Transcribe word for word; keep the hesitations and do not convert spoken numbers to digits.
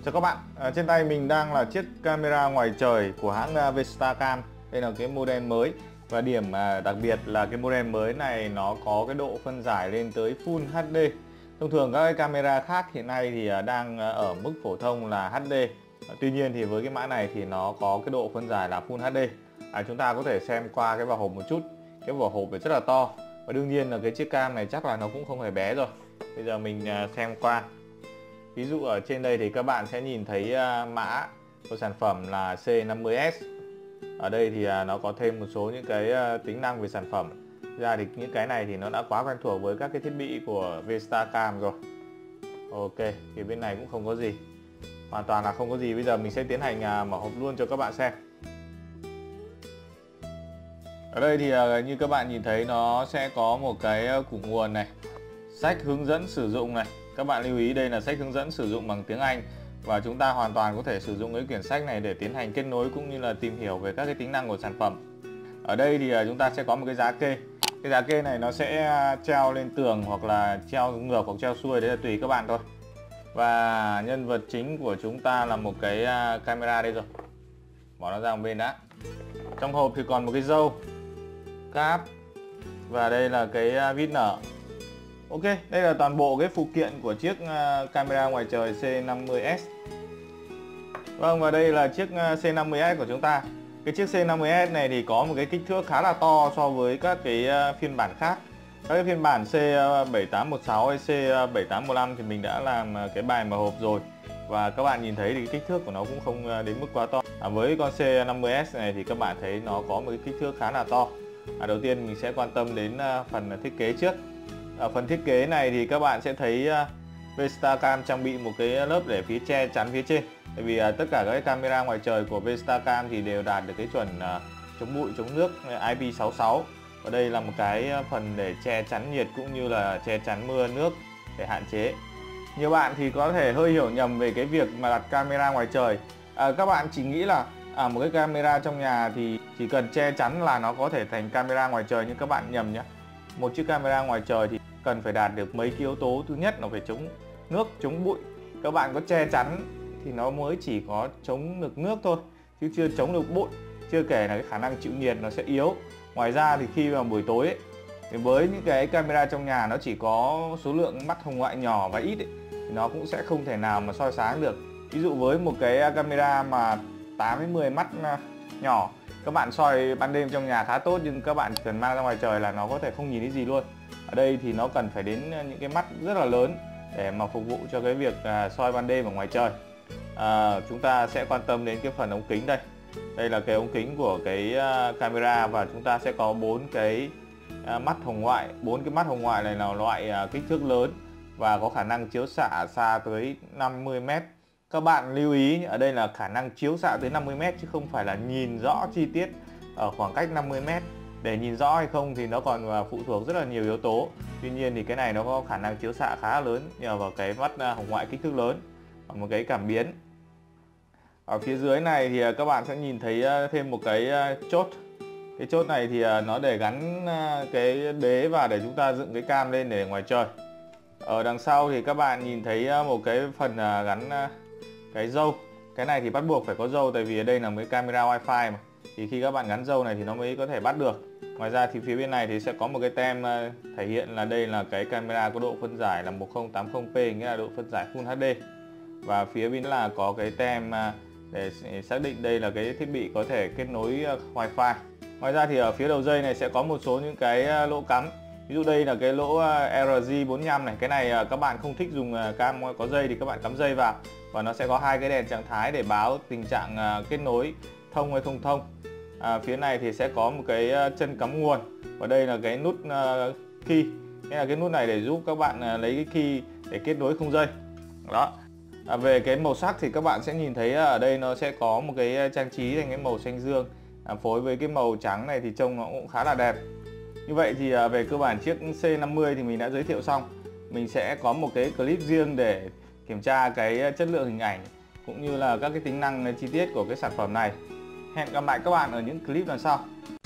Chào các bạn, à, trên tay mình đang là chiếc camera ngoài trời của hãng uh, Vistacam. Đây là cái model mới và điểm à, đặc biệt là cái model mới này nó có cái độ phân giải lên tới Full hát đê. Thông thường các cái camera khác hiện nay thì à, đang ở mức phổ thông là hát đê. À, tuy nhiên thì với cái mã này thì nó có cái độ phân giải là Full hát đê. À, chúng ta có thể xem qua cái vỏ hộp một chút. Cái vỏ hộp rất là to và đương nhiên là cái chiếc cam này chắc là nó cũng không hề bé rồi. Bây giờ mình à, xem qua. Ví dụ ở trên đây thì các bạn sẽ nhìn thấy mã của sản phẩm là C năm mươi S. Ở đây thì nó có thêm một số những cái tính năng về sản phẩm. Ra thì những cái này thì nó đã quá quen thuộc với các cái thiết bị của Vistacam rồi. Ok, thì bên này cũng không có gì. Hoàn toàn là không có gì. Bây giờ mình sẽ tiến hành mở hộp luôn cho các bạn xem. Ở đây thì như các bạn nhìn thấy nó sẽ có một cái củ nguồn này, sách hướng dẫn sử dụng này. Các bạn lưu ý đây là sách hướng dẫn sử dụng bằng tiếng Anh và chúng ta hoàn toàn có thể sử dụng cái quyển sách này để tiến hành kết nối cũng như là tìm hiểu về các cái tính năng của sản phẩm. Ở đây thì chúng ta sẽ có một cái giá kê. Cái giá kê này nó sẽ treo lên tường hoặc là treo ngược hoặc treo xuôi, đấy là tùy các bạn thôi. Và nhân vật chính của chúng ta là một cái camera đây rồi. Bỏ nó ra một bên đã. Trong hộp thì còn một cái râu, cáp và đây là cái vít nở. Ok, đây là toàn bộ cái phụ kiện của chiếc camera ngoài trời C năm mươi S. Vâng, và đây là chiếc C năm mươi S của chúng ta. Cái chiếc C năm mươi S này thì có một cái kích thước khá là to so với các cái phiên bản khác. Các cái phiên bản C bảy tám một sáu hay C bảy tám một lăm thì mình đã làm cái bài mở hộp rồi. Và các bạn nhìn thấy thì cái kích thước của nó cũng không đến mức quá to. À, với con C năm mươi S này thì các bạn thấy nó có một cái kích thước khá là to. À, đầu tiên mình sẽ quan tâm đến phần thiết kế trước. Ở phần thiết kế này thì các bạn sẽ thấy Vistacam trang bị một cái lớp để phía che chắn phía trên. Tại vì tất cả các camera ngoài trời của Vistacam thì đều đạt được cái chuẩn chống bụi, chống nước I P sáu sáu. Và đây là một cái phần để che chắn nhiệt cũng như là che chắn mưa nước để hạn chế. Nhiều bạn thì có thể hơi hiểu nhầm về cái việc mà đặt camera ngoài trời. À, các bạn chỉ nghĩ là à, một cái camera trong nhà thì chỉ cần che chắn là nó có thể thành camera ngoài trời, nhưng các bạn nhầm nhé. Một chiếc camera ngoài trời thì cần phải đạt được mấy cái yếu tố. Thứ nhất là phải chống nước, chống bụi. Các bạn có che chắn thì nó mới chỉ có chống được nước thôi, chứ chưa chống được bụi. Chưa kể là cái khả năng chịu nhiệt nó sẽ yếu. Ngoài ra thì khi vào buổi tối ấy, thì với những cái camera trong nhà nó chỉ có số lượng mắt hồng ngoại nhỏ và ít ấy, thì nó cũng sẽ không thể nào mà soi sáng được. Ví dụ với một cái camera mà tám đến mười mắt nhỏ, các bạn soi ban đêm trong nhà khá tốt, nhưng các bạn chỉ cần mang ra ngoài trời là nó có thể không nhìn thấy gì luôn. Ở đây thì nó cần phải đến những cái mắt rất là lớn để mà phục vụ cho cái việc soi ban đêm ở ngoài trời. À, chúng ta sẽ quan tâm đến cái phần ống kính đây. Đây là cái ống kính của cái camera và chúng ta sẽ có bốn cái mắt hồng ngoại. Bốn cái mắt hồng ngoại này là loại kích thước lớn và có khả năng chiếu xạ xa tới năm mươi mét. Các bạn lưu ý ở đây là khả năng chiếu xạ tới năm mươi mét chứ không phải là nhìn rõ chi tiết ở khoảng cách năm mươi mét. Để nhìn rõ hay không thì nó còn phụ thuộc rất là nhiều yếu tố. Tuy nhiên thì cái này nó có khả năng chiếu xạ khá lớn nhờ vào cái mắt hồng ngoại kích thước lớn và một cái cảm biến. Ở phía dưới này thì các bạn sẽ nhìn thấy thêm một cái chốt. Cái chốt này thì nó để gắn cái đế và để chúng ta dựng cái cam lên để ngoài trời. Ở đằng sau thì các bạn nhìn thấy một cái phần gắn cái râu. Cái này thì bắt buộc phải có râu, tại vì ở đây là mấy camera wifi mà. Thì khi các bạn gắn râu này thì nó mới có thể bắt được. Ngoài ra thì phía bên này thì sẽ có một cái tem thể hiện là đây là cái camera có độ phân giải là một nghìn tám mươi p, nghĩa là độ phân giải Full hát đê. Và phía bên là có cái tem để xác định đây là cái thiết bị có thể kết nối wifi. Ngoài ra thì ở phía đầu dây này sẽ có một số những cái lỗ cắm. Ví dụ đây là cái lỗ R J bốn mươi lăm này. Cái này các bạn không thích dùng cam có dây thì các bạn cắm dây vào. Và nó sẽ có hai cái đèn trạng thái để báo tình trạng kết nối thông hay không thông. À, phía này thì sẽ có một cái chân cắm nguồn. Và đây là cái nút key. Đây là cái nút này để giúp các bạn lấy cái key để kết nối không dây. Đó. À, về cái màu sắc thì các bạn sẽ nhìn thấy ở đây nó sẽ có một cái trang trí thành cái màu xanh dương. À, phối với cái màu trắng này thì trông nó cũng khá là đẹp. Như vậy thì về cơ bản chiếc C năm mươi thì mình đã giới thiệu xong. Mình sẽ có một cái clip riêng để kiểm tra cái chất lượng hình ảnh cũng như là các cái tính năng chi tiết của cái sản phẩm này. Hẹn gặp lại các bạn ở những clip lần sau.